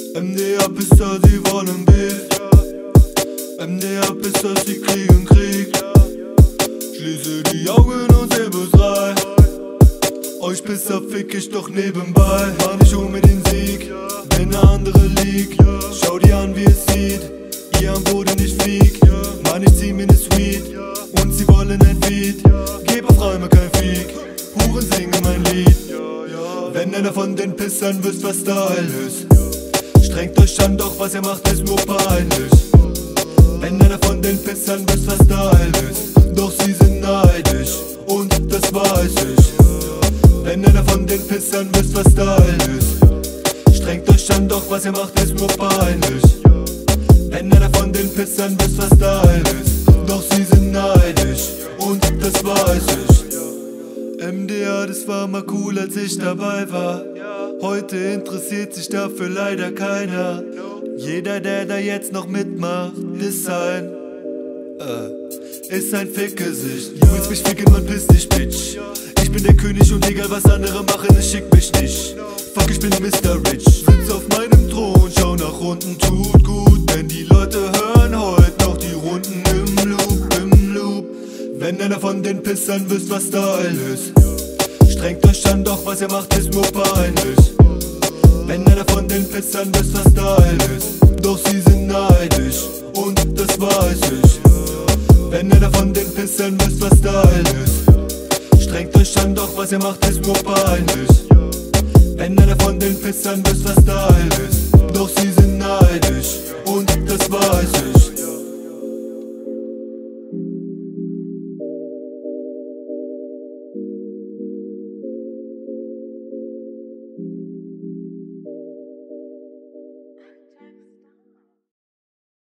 MDR-Pisser, sie wollen Beef. MDR-Pisser, sie kriegen Krieg. Schließe die Augen und seh bis drei. Euch Pisser fick ich doch nebenbei. Mann, ich hol mir den Sieg, wenn ne andere liegt. Schau dir an, wie es sieht, ihr am Boden nicht fliegt. Mann, ich zieh mir ne Suite und sie wollen ein Feed. Geb auf Reime kein Fieg, Huren singen mein Lied. Wenn einer von den Pissern wisst, was Style ist, strengt euch an, doch was ihr macht ist nur peinlich. Wenn einer von den Pissern wisst, was Style ist, doch sie sind neidisch und das weiß ich. Wenn einer von den Pissern wisst, was Style ist, strengt euch an, doch was ihr macht ist nur peinlich. Wenn einer von den Pissern wisst, was Style ist, doch sie sind neidisch und das weiß ich. MDR, das war mal cool, als ich dabei war. Heute interessiert sich dafür leider keiner. Jeder, der da jetzt noch mitmacht, ist ein Fickgesicht. Du willst mich ficken, man piss dich, Bitch. Ich bin der König und egal was andere machen, es schickt mich nicht. Fuck, ich bin Mr. Rich. Sitz auf meinem Thron, schau nach unten, tut gut. Denn die Leute hören heute noch die Runden im Loop, im Loop. Wenn einer von den Pissern wisst, was Style ist, strengt euch an, doch was ihr macht ist nur peinlich. Wenn einer von den Pissern wisst, was Style ist, doch sie sind neidisch und das weiß ich. Wenn einer von den Pissern wisst, was Style ist, strengt euch an, doch was ihr macht ist nur peinlich. Wenn einer von den Pissern wisst, was Style ist,